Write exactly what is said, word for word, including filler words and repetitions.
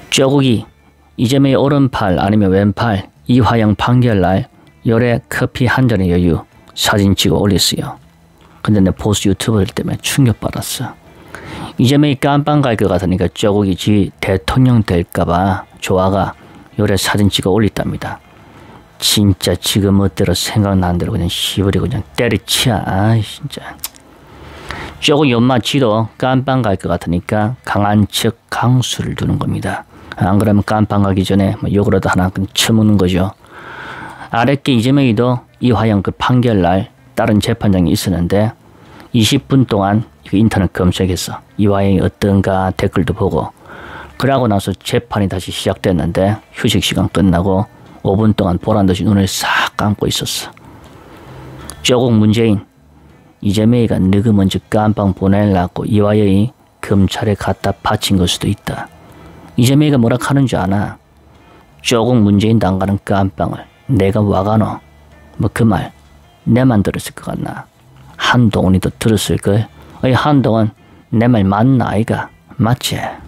쪼국이 이재명의 오른팔 아니면 왼팔 이화영 판결날 요래 커피 한 잔의 여유 사진 찍어 올렸어요. 근데 내 보수 유튜버들 때문에 충격받았어. 이재명이 깜빵 갈 것 같으니까 쪼국이 지 대통령 될까봐 조아가 요래 사진 찍어 올렸답니다. 진짜 지금 멋대로 생각나는 대로 그냥 씹으려 그냥 때려치야. 아이 진짜. 쪼국 연마 지도 깜빵 갈 것 같으니까 강한 척 강수를 두는 겁니다. 안 그러면 깜빵 가기 전에 뭐 욕으로도 하나 쳐먹는 거죠. 아랫게 이재명이도 이화영 그 판결날 다른 재판장이 있었는데 이십 분 동안 인터넷 검색해서 이화영이 어떤가 댓글도 보고 그러고 나서 재판이 다시 시작됐는데 휴식 시간 끝나고 오 분 동안 보란듯이 눈을 싹 감고 있었어. 쪼국 문재인 이재명이가 너가 먼저 깜빵 보내려고 이화영이 검찰에 갖다 바친 걸 수도 있다. 이재명이가 뭐라 하는 줄 아나? 쪼국 문재인도 안 가는 깜빵을 내가 와가노? 뭐 그 말 내만 들었을 것 같나? 한동훈이도 들었을걸? 어이 한동훈 내 말 맞나 아이가? 맞지?